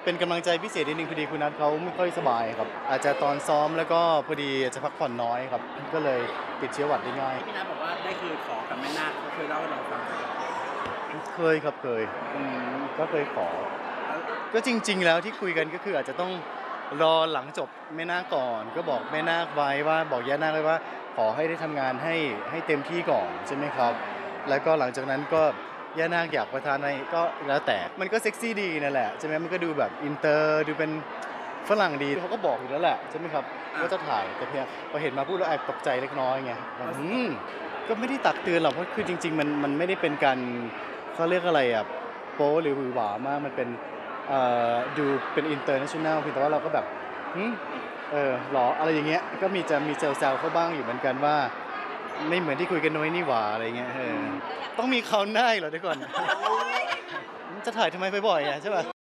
เป็นกำลังใจพิเศษนิดนึงพอดีคุณนัทเขาไม่ค่อยสบายครับอาจจะตอนซ้อมแล้วก็พอดีอาจจะพักผ่อนน้อยครับก็เลยติดเชื้อหวัดได้ง่ายพี่นัทบอกว่าได้คือขอกับแม่นาคเขาเคยเล่าให้เราฟังเคยครับเคยก็เคยขอก็จริงๆแล้วที่คุยกันก็คืออาจจะต้องรอหลังจบแม่นาคก่อนก็บอกแม่นาคไว้ว่าบอกย่านาคไว้ว่าขอให้ได้ทำงานให้เต็มที่ก่อนใช่ไหมครับแล้วก็หลังจากนั้นก็ย่านาคอยากประทานอะไรก็แล้วแต่มันก็เซ็กซี่ดีนั่นแหละใช่ไหมมันก็ดูแบบอินเตอร์ดูเป็นฝรั่งดีเขาก็บอกอยู่แล้วแหละใช่ไหมครับว่าจะถ่ายแต่เพียงพอเห็นมาพูดแล้วแอบตกใจเล็กน้อยไงก็ไม่ได้ตักเตือนหรอกเพราะคือจริงๆมันไม่ได้เป็นการเขาเรียกอะไรอ่ะโป๊หรือหวือหวามากมันเป็นดูเป็นอินเตอร์เนชั่นแนลเพียงแต่ว่าเราก็แบบหรออะไรอย่างเงี้ยก็มีแซวๆเขาบ้างอยู่เหมือนกันว่าไม่เหมือนที่คุยกันน้อยนี่หว่าอะไรเงี้ยต้องมีเขาได้เหรอเดี๋ยวก่อนจะถ่ายทำไมบ่อยๆอ่ะใช่ป่ะ